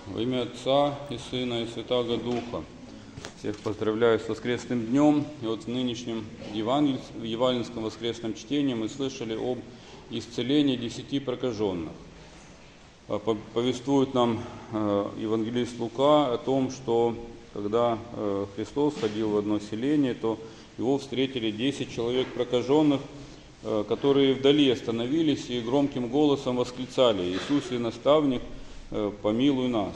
Во имя Отца и Сына и Святаго Духа. Всех поздравляю с воскресным днем. И вот в нынешнем евангельском воскресном чтении мы слышали об исцелении 10 прокаженных. Повествует нам евангелист Лука о том, что когда Христос ходил в одно селение, то его встретили 10 человек прокаженных, которые вдали остановились и громким голосом восклицали: «Иисусе, наставник, помилуй нас».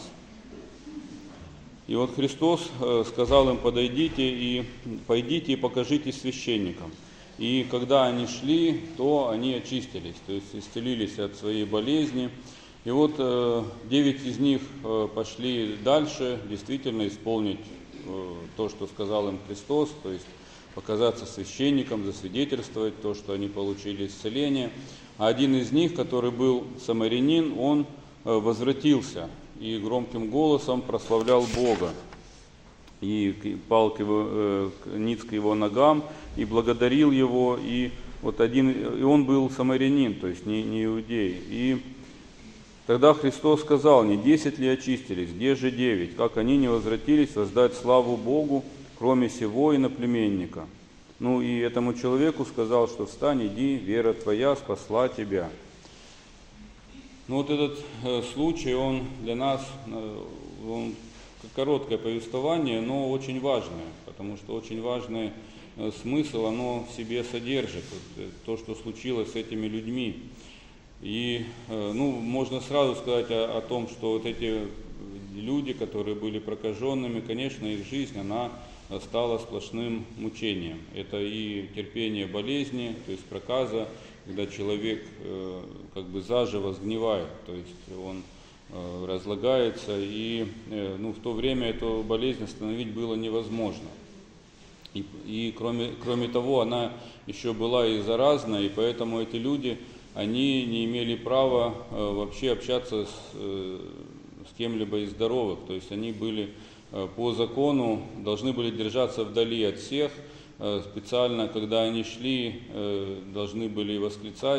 И вот Христос сказал им: пойдите и покажитесь священникам. И когда они шли, то они очистились, то есть исцелились от своей болезни. И вот 9 из них пошли дальше, действительно исполнить то, что сказал им Христос, то есть показаться священникам, засвидетельствовать то, что они получили исцеление. А один из них, который был самарянин, он возвратился и громким голосом прославлял Бога. И пал ниц к его ногам и благодарил его. И он был самарянин, то есть не иудей. И тогда Христос сказал: не 10 ли очистились, где же 9? Как они не возвратились воздать славу Богу, кроме сего иноплеменника? Ну и этому человеку сказал, что встань, иди, вера твоя спасла тебя. Ну вот этот случай, он для нас, он короткое повествование, но очень важное, потому что очень важный смысл оно в себе содержит, то, что случилось с этими людьми. И можно сразу сказать о том, что вот эти люди, которые были прокаженными, конечно, их жизнь, она стала сплошным мучением. Это и терпение болезни, то есть проказа, когда человек как бы заживо сгнивает, то есть он разлагается, и в то время эту болезнь остановить было невозможно. И кроме того, она еще была и заразна, и поэтому эти люди, они не имели права вообще общаться с кем-либо из здоровых, то есть они были по закону, должны были держаться вдали от всех. Специально, когда они шли, должны были восклицать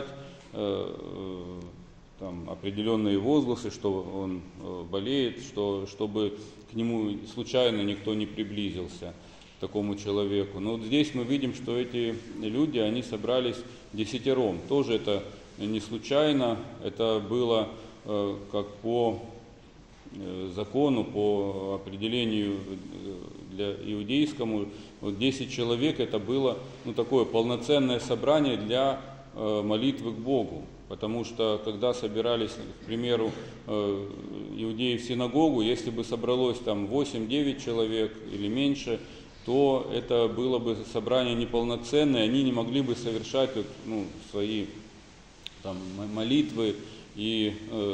определенные возгласы, что он болеет, чтобы к нему случайно никто не приблизился, к такому человеку. Но вот здесь мы видим, что эти люди, они собрались 10. Тоже это не случайно, это было как по закону, по определению для иудейскому. Вот 10 человек это было такое полноценное собрание для молитвы к Богу. Потому что когда собирались, к примеру, иудеи в синагогу, если бы собралось там 8-9 человек или меньше, то это было бы собрание неполноценное, они не могли бы совершать свои молитвы и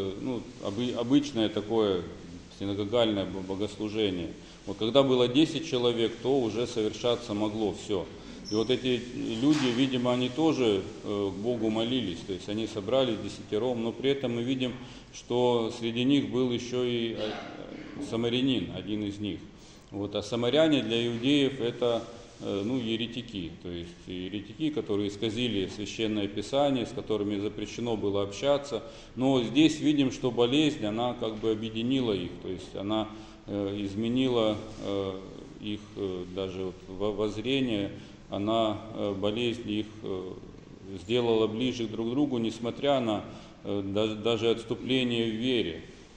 обычное такое синагогальное богослужение. Вот когда было 10 человек, то уже совершаться могло все. И вот эти люди, видимо, они тоже к Богу молились, то есть они собрались 10, но при этом мы видим, что среди них был еще и самарянин, один из них. Вот, а самаряне для иудеев это еретики, то есть еретики, которые исказили священное писание, с которыми запрещено было общаться. Но здесь видим, что болезнь, она как бы объединила их, то есть она изменила их даже воззрение, болезнь их сделала ближе друг к другу, несмотря на даже отступление в вере,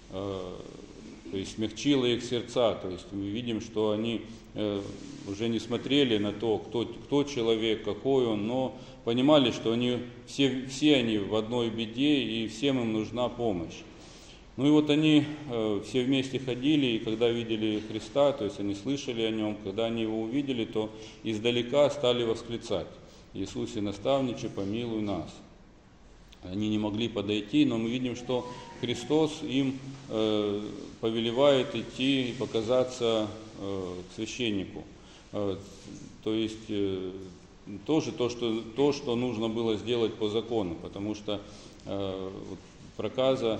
то есть смягчила их сердца. То есть мы видим, что они уже не смотрели на то, кто человек, какой он, но понимали, что они все они в одной беде, и всем им нужна помощь. Ну и вот они все вместе ходили, и когда видели Христа, то есть они слышали о Нем, когда они Его увидели, то издалека стали восклицать: «Иисусе, наставниче, помилуй нас». Они не могли подойти, но мы видим, что Христос им повелевает идти и показаться к священнику. То есть тоже то, что нужно было сделать по закону, потому что проказа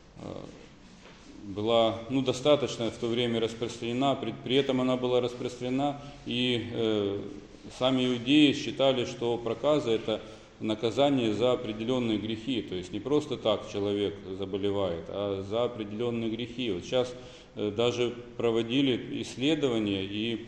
была достаточно в то время распространена, при этом она была распространена, и сами иудеи считали, что проказа это наказание за определенные грехи. То есть не просто так человек заболевает, а за определенные грехи. Вот сейчас даже проводили исследования и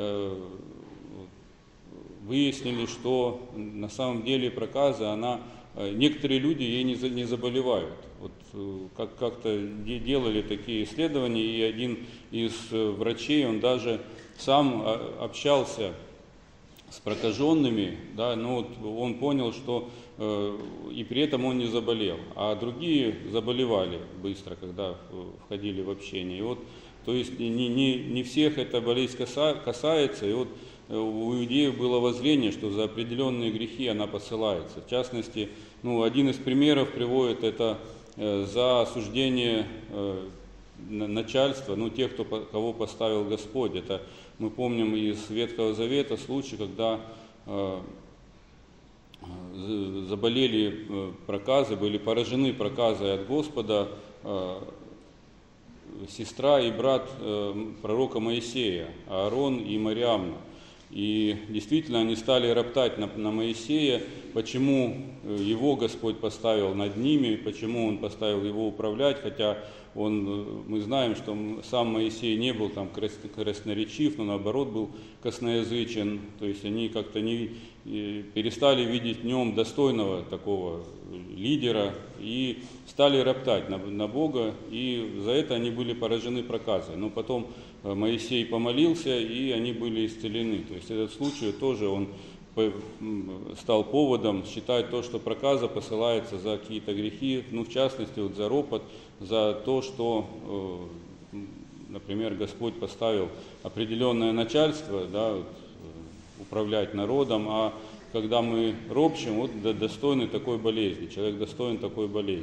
выяснили, что на самом деле проказа, некоторые люди ей не заболевают. Вот как-то делали такие исследования, и один из врачей, он даже сам общался с прокаженными, да, но вот он понял, что и при этом он не заболел, а другие заболевали быстро, когда входили в общение. И вот, то есть не всех эта болезнь касается, и вот у иудеев было воззрение, что за определенные грехи она посылается. В частности, один из примеров приводит это за осуждение начальства, тех, кого поставил Господь. Это мы помним из Ветхого Завета случай, когда заболели проказы, были поражены проказой от Господа сестра и брат пророка Моисея, Аарон и Мариамна. И действительно они стали роптать на Моисея, почему его Господь поставил над ними, почему он поставил его управлять, хотя мы знаем, что сам Моисей не был там красноречив, но наоборот был косноязычен, то есть они как-то перестали видеть в нем достойного такого лидера и стали роптать на Бога, и за это они были поражены проказой. Но потом Моисей помолился, и они были исцелены. То есть этот случай тоже он стал поводом считать то, что проказа посылается за какие-то грехи, в частности за ропот, за то, что, например, Господь поставил определенное начальство, да, управлять народом, а когда мы ропщим, достойны такой болезни, человек достоин такой болезни.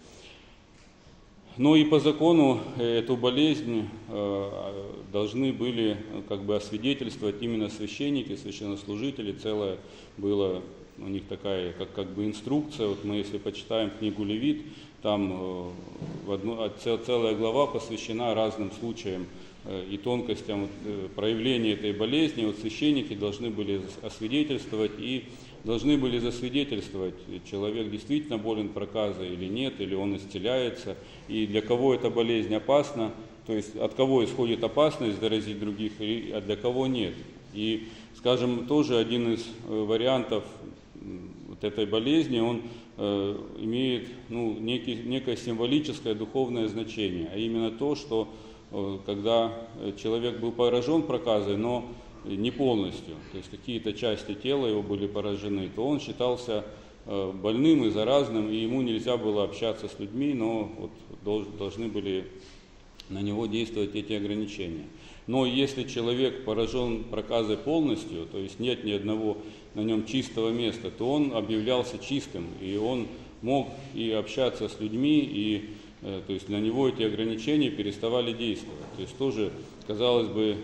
Но и по закону эту болезнь должны были освидетельствовать именно священники, священнослужители. Целая была у них такая инструкция. Вот мы, если почитаем книгу Левит, там целая глава посвящена разным случаям и тонкостям проявления этой болезни. Вот священники должны были освидетельствовать и должны были засвидетельствовать, человек действительно болен проказой или нет, или он исцеляется, и для кого эта болезнь опасна, то есть от кого исходит опасность заразить других, а для кого нет. И, скажем, тоже один из вариантов вот этой болезни, он имеет некое символическое духовное значение, а именно то, что когда человек был поражен проказой, но не полностью, то есть какие-то части тела его были поражены, то он считался больным и заразным, и ему нельзя было общаться с людьми, но должны были на него действовать эти ограничения. Но если человек поражен проказой полностью, то есть нет ни одного на нем чистого места, то он объявлялся чистым, и он мог и общаться с людьми, и то есть на него эти ограничения переставали действовать. То есть тоже, казалось бы,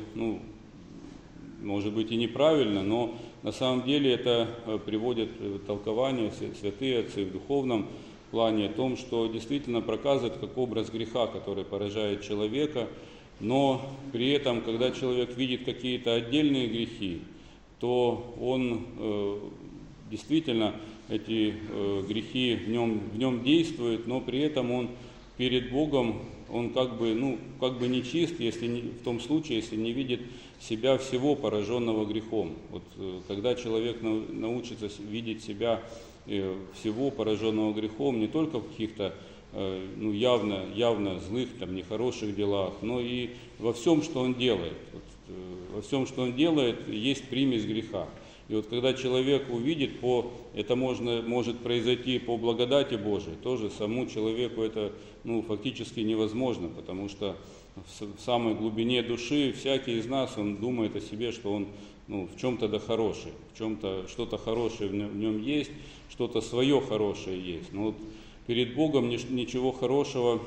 может быть и неправильно, но на самом деле это приводит к толкованию святые отцы в духовном плане о том, что действительно проказа – это как образ греха, который поражает человека, но при этом, когда человек видит какие-то отдельные грехи, то он действительно эти грехи в нем действуют, но при этом он перед Богом он как бы не чист, в том случае, если не видит себя всего пораженного грехом. Вот когда человек научится видеть себя всего пораженного грехом, не только в каких-то явно злых, нехороших делах, но и во всем, что он делает. Во всем, что он делает, есть примесь греха. И вот когда человек увидит, это может произойти по благодати Божией, тоже самому человеку это фактически невозможно, потому что в самой глубине души всякий из нас, он думает о себе, что он в чем-то хороший, в чем-то что-то хорошее в нем есть, что-то свое хорошее есть. Но перед Богом ничего хорошего,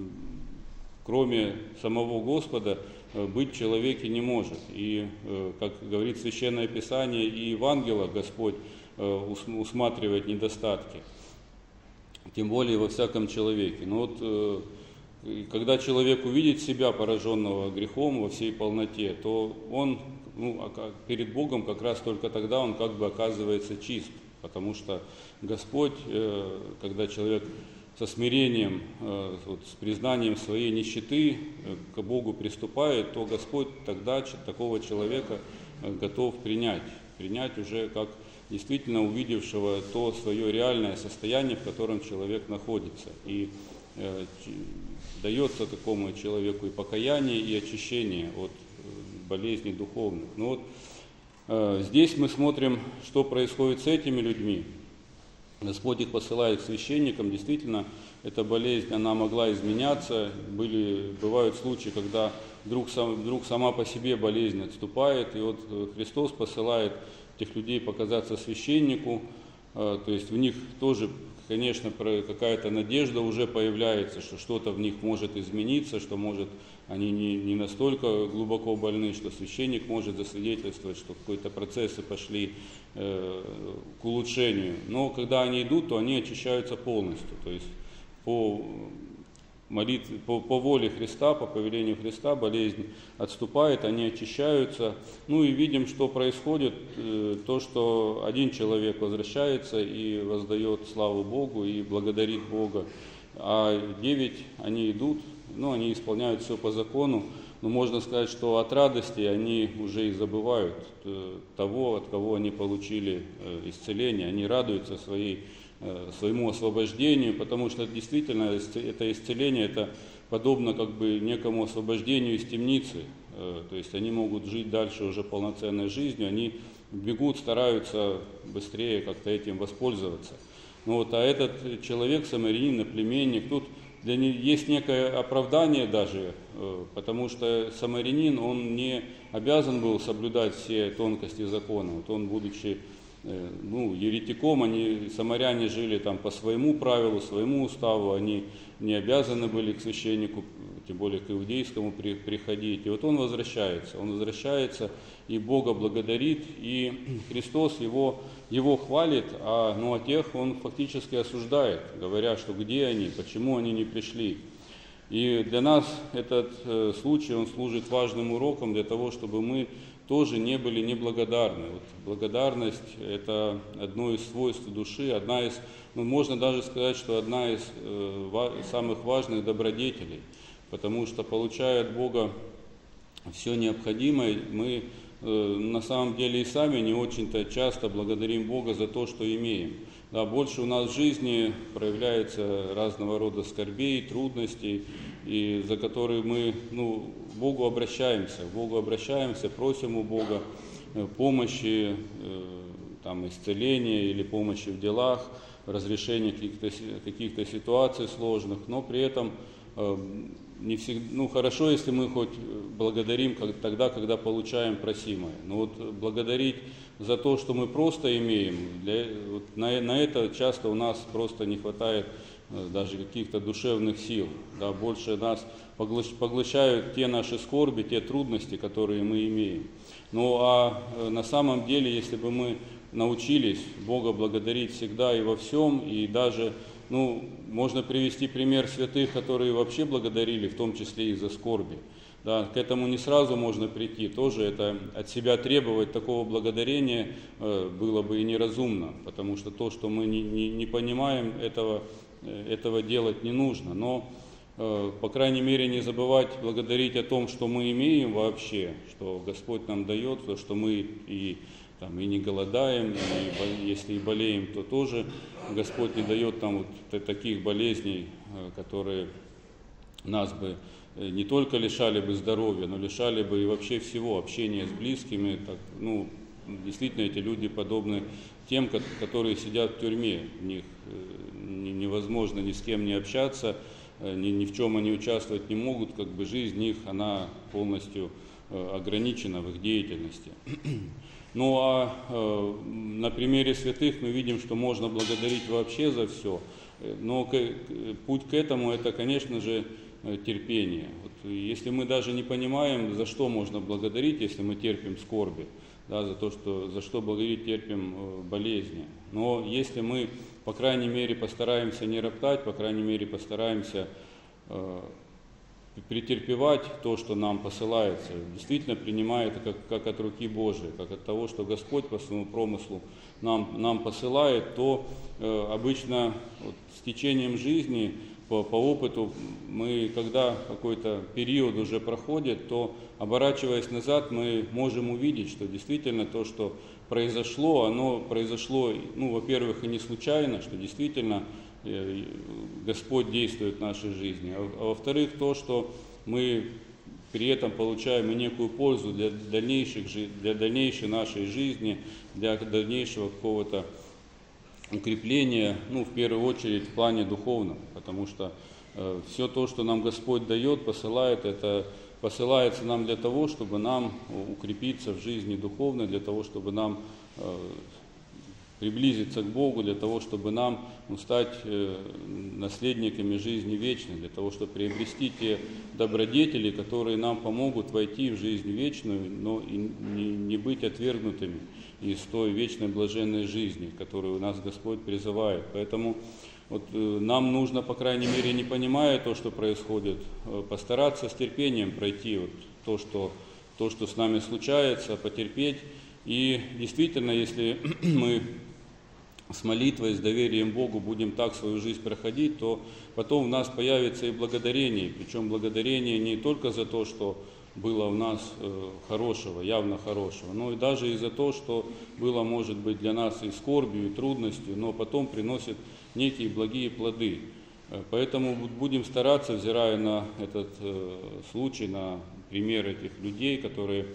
кроме самого Господа, быть в человеке не может. И, как говорит Священное Писание, и Евангелие Господь усматривает недостатки, тем более во всяком человеке. Но когда человек увидит себя пораженного грехом во всей полноте, то он перед Богом как раз только тогда он оказывается чист. потому что Господь, когда человек со смирением, с признанием своей нищеты к Богу приступает, то Господь тогда такого человека готов принять уже как действительно увидевшего то свое реальное состояние, в котором человек находится. И дается такому человеку и покаяние, и очищение от болезней духовных. Но здесь мы смотрим, что происходит с этими людьми. Господь их посылает к священникам. Действительно, эта болезнь, она могла изменяться. Бывают случаи, когда вдруг сама по себе болезнь отступает. И вот Христос посылает этих людей показаться священнику. То есть в них тоже, конечно, какая-то надежда уже появляется, что что-то в них может измениться, что они не настолько глубоко больны, что священник может засвидетельствовать, что какие-то процессы пошли к улучшению. Но когда они идут, то они очищаются полностью. То есть по воле Христа, по повелению Христа болезнь отступает, они очищаются. Ну и видим, что происходит, то, что один человек возвращается и воздает славу Богу и благодарит Бога, а 9, они идут, они исполняют все по закону, но можно сказать, что от радости они уже и забывают того, от кого они получили исцеление, они радуются своему освобождению, потому что действительно это исцеление, это подобно как бы некому освобождению из темницы, то есть они могут жить дальше уже полноценной жизнью, они бегут, стараются быстрее как-то этим воспользоваться. А этот человек, самарянин, племенник, тут для них есть некое оправдание даже, потому что самарянин, он не обязан был соблюдать все тонкости закона. Он, будучи еретиком, самаряне жили там по своему правилу, своему уставу, они не обязаны были к священнику, тем более к иудейскому приходить. И вот он возвращается и Бога благодарит, и Христос его хвалит, а тех он фактически осуждает, говоря, что где они, почему они не пришли. И для нас этот случай, он служит важным уроком для того, чтобы мы тоже не были неблагодарны. Благодарность – это одно из свойств души, можно даже сказать, что одна из самых важных добродетелей, потому что, получая от Бога все необходимое, мы на самом деле и сами не очень-то часто благодарим Бога за то, что имеем. Больше у нас в жизни проявляется разного рода скорбей, трудностей, и за которые мы к Богу обращаемся, просим у Бога помощи, исцеления или помощи в делах, разрешения каких-то ситуаций сложных, но при этом не всегда, хорошо, если мы хоть благодарим тогда, когда получаем просимое. Но благодарить за то, что мы просто имеем, на это часто у нас просто не хватает даже каких-то душевных сил. Больше нас поглощают те наши скорби, те трудности, которые мы имеем. На самом деле, если бы мы научились Бога благодарить всегда и во всем, и даже можно привести пример святых, которые вообще благодарили, в том числе и за скорби. К этому не сразу можно прийти, тоже это от себя требовать такого благодарения было бы и неразумно, потому что то, что мы не понимаем, этого делать не нужно. Но, по крайней мере, не забывать благодарить о том, что мы имеем вообще, что Господь нам дает, то, что мы и не голодаем, и если и болеем, то тоже Господь не дает таких болезней, которые нас бы не только лишали бы здоровья, но лишали бы и вообще всего, общения с близкими. Действительно, эти люди подобны тем, которые сидят в тюрьме. У них невозможно ни с кем не общаться, ни в чем они участвовать не могут, жизнь их, она полностью ограничена в их деятельности. На примере святых мы видим, что можно благодарить вообще за все, но путь к этому – это, конечно же, терпение. Если мы даже не понимаем, за что можно благодарить, если мы терпим скорби, за что благодарить терпим болезни. Но если мы, по крайней мере, постараемся не роптать, по крайней мере, постараемся претерпевать то, что нам посылается, действительно принимая это как от руки Божией, как от того, что Господь по своему промыслу нам посылает, то обычно вот, с течением жизни, по опыту, мы, когда какой-то период уже проходит, то, оборачиваясь назад, мы можем увидеть, что действительно то, что произошло, оно произошло, ну, во-первых, и не случайно, что действительно Господь действует в нашей жизни, а во-вторых, то, что мы при этом получаем и некую пользу для дальнейшей нашей жизни, для дальнейшего какого-то укрепления, ну, в первую очередь в плане духовном, потому что все то, что нам Господь дает, посылает, это посылается нам для того, чтобы нам укрепиться в жизни духовной, для того, чтобы нам приблизиться к Богу, для того, чтобы нам стать наследниками жизни вечной, для того, чтобы приобрести те добродетели, которые нам помогут войти в жизнь вечную, но и не быть отвергнутыми из той вечной блаженной жизни, которую нас Господь призывает. Поэтому вот, нам нужно, по крайней мере, не понимая то, что происходит, постараться с терпением пройти вот то, что с нами случается, потерпеть. И действительно, если мы с молитвой, с доверием Богу будем так свою жизнь проходить, то потом в нас появится и благодарение. Причем благодарение не только за то, что было у нас хорошего, явно хорошего, но и даже и за то, что было, может быть, для нас и скорбью, и трудностью, но потом приносит некие благие плоды. Поэтому будем стараться, взирая на этот случай, на пример этих людей, которые,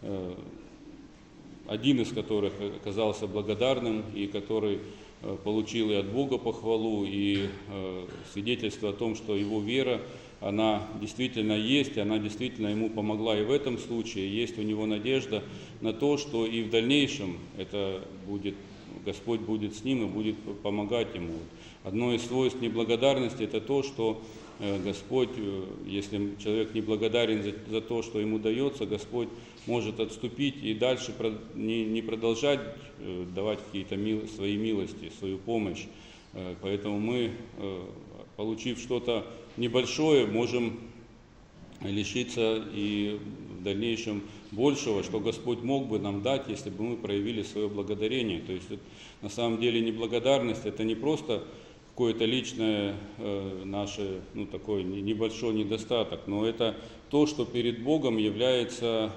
один из которых оказался благодарным, и который получил и от Бога похвалу, и свидетельство о том, что его вера, она действительно есть, она действительно ему помогла и в этом случае. Есть у него надежда на то, что и в дальнейшем это будет, Господь будет с ним и будет помогать ему. Одно из свойств неблагодарности – это то, что Господь, если человек неблагодарен за то, что ему дается, Господь может отступить и дальше не продолжать давать какие-то свои милости, свою помощь. Поэтому мы, получив что-то небольшое, можем лишиться и в дальнейшем большего, что Господь мог бы нам дать, если бы мы проявили свое благодарение. То есть на самом деле неблагодарность – это не просто какое-то личное наше, ну, такой небольшой недостаток, но это то, что перед Богом является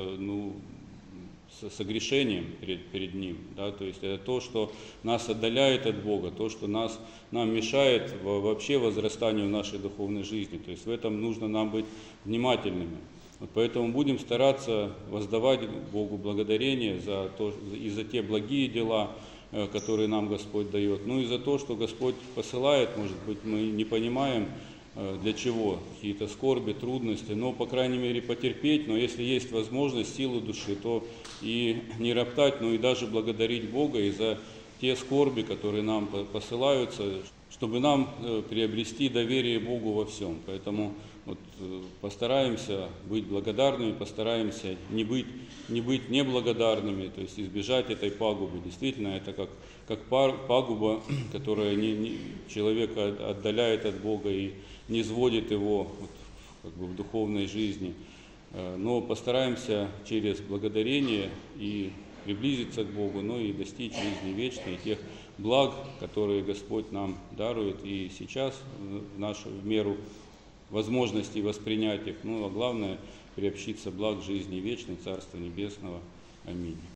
согрешением перед Ним. Да? То есть это то, что нас отдаляет от Бога, то, что нам мешает вообще возрастанию нашей духовной жизни. То есть в этом нужно нам быть внимательными. Вот поэтому будем стараться воздавать Богу благодарение и за те благие дела, которые нам Господь дает, ну и за то, что Господь посылает, может быть, мы не понимаем, для чего, какие-то скорби, трудности, но, по крайней мере, потерпеть, но если есть возможность, силы души, то и не роптать, но и даже благодарить Бога и за те скорби, которые нам посылаются, чтобы нам приобрести доверие Богу во всем. Поэтому вот, постараемся быть благодарными, постараемся не быть неблагодарными, то есть избежать этой пагубы. Действительно, это как пагуба, которая человека отдаляет от Бога и не сводит его в духовной жизни. Но постараемся через благодарение и приблизиться к Богу, но и достичь жизни вечной, тех благ, которые Господь нам дарует и сейчас в меру возможности воспринять их, ну а главное приобщиться благ жизни вечной, Царства Небесного. Аминь.